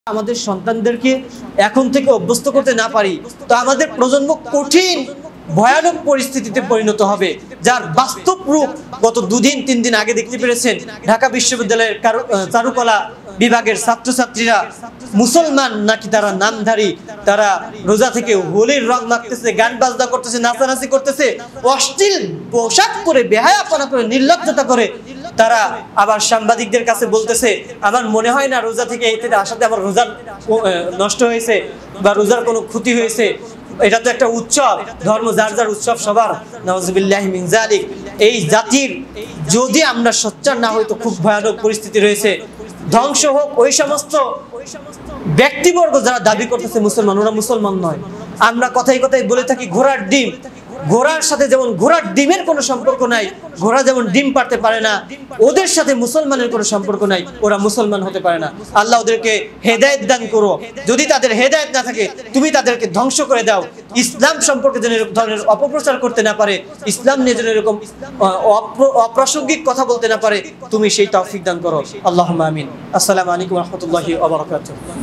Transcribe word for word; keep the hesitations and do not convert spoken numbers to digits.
আমাদের সন্তানদেরকে এখন থেকে অভ্যস্ত করতে না পারি তো আমাদের প্রজন্ম কঠিন ভয়ানক পরিস্থিতিতে পরিণত হবে, যার বাস্তব রূপ গত দুদিন তিন দিন আগে দেখতে পেরেছেন। ঢাকা বিশ্ববিদ্যালয়ের চারুকলা বিভাগের ছাত্রছাত্রীরা মুসলমান নাকি তারা নামধারী, তারা রোজা থেকে হোলির রং মাখতেছে, গান বাজনা করতেছে, নাচানাচি করতেছে, অশ্লীল পোশাক পরে বেহায়াপনা করে নির্লজ্জতা করে তারা আবার সাংবাদিকদের কাছে বলতেছে আমার মনে হয় না রোজা থেকে এতে আসাতে আমার রোজা নষ্ট হয়েছে বা রোজার কোনো ক্ষতি হয়েছে। এটা তো একটা উৎসব, ধর্ম যার যার উৎসব সবার। নাউজুবিল্লাহি মিন যালিক। এই জাতির যদি আমরা সোচ্চার না হই তো খুব ভয়ানক পরিস্থিতি রয়েছে। ধ্বংস হোক ওই সমস্ত ব্যক্তিবর্গ যারা দাবি করতেছে মুসলমান, ওরা মুসলমান নয়। আমরা কথাই কথাই বলে থাকি ঘোড়ার ডিম, ঘোড়ার সাথে যেমন ঘোড়ার ডিমের কোনো সম্পর্ক নাই, ঘোড়া যেমন ডিম পারতে পারে না, ওদের সাথে মুসলমানের কোনো সম্পর্ক নাই, ওরা মুসলমান হতে পারে না। আল্লাহ ওদেরকে হেদায়েত দান করো। যদি তাদের হেদায়েত না থাকে তুমি তাদেরকে ধ্বংস করে দাও। ইসলাম সম্পর্কে যেন এরকম ধরনের অপপ্রচার করতে না পারে, ইসলাম নিয়ে যেন এরকম অপ্রাসঙ্গিক কথা বলতে না পারে, তুমি সেই তৌফিক দান করো। আল্লাহুম্মা আমিন। আসসালামু আলাইকুম ওয়া রাহমাতুল্লাহি ওয়া বারাকাতুহু।